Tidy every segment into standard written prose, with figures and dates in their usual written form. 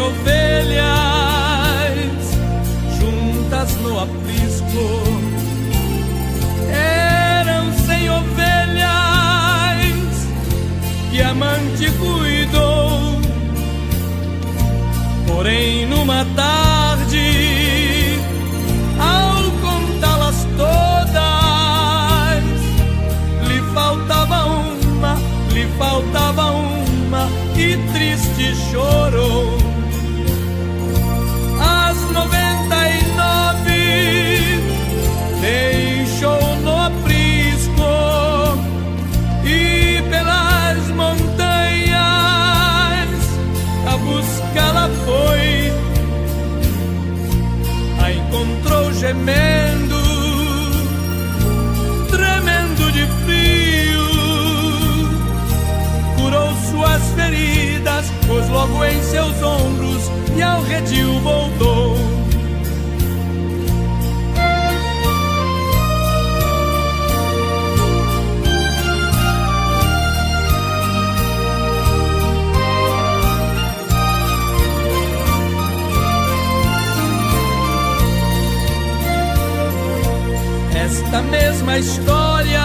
ovelhas juntas no aprisco. Eram 100 ovelhas que a amante cuidou. Porém, numa tarde, ao contá-las todas, lhe faltava uma, e triste chorou. As 99 deixou no aprisco e pelas montanhas a buscá-la foi. A encontrou gemendo, tremendo de frio. Curou suas feridas, pôs logo em seus ombros e ao redil voltou. Esta mesma história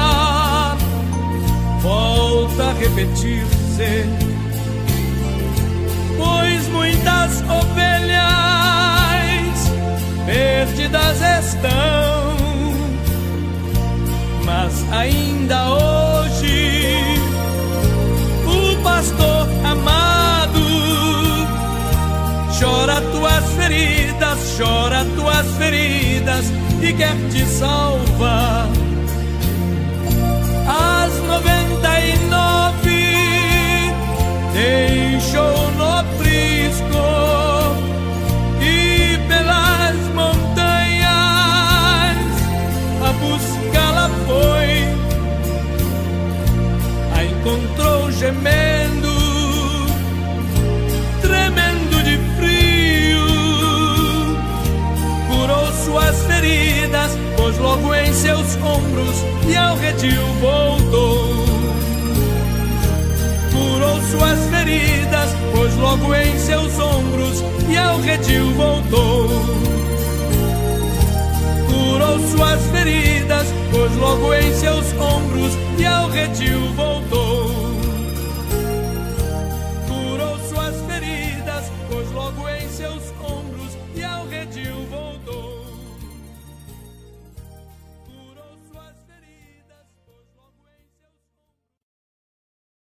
volta a repetir-se, pois muitas ovelhas perdidas estão, mas ainda hoje o pastor amado chora tuas feridas e quer te salvar. As 99 deixou no aprisco e pelas montanhas a buscá-la foi. A encontrou gemendo, tremendo de frio. Curou suas feridas, pôs logo em seus ombros e ao redil voltou. Curou suas feridas, pôs logo em seus ombros e ao redil voltou. Curou suas feridas, pôs logo em seus ombros e ao redil voltou. Curou suas feridas, pôs logo em seus ombros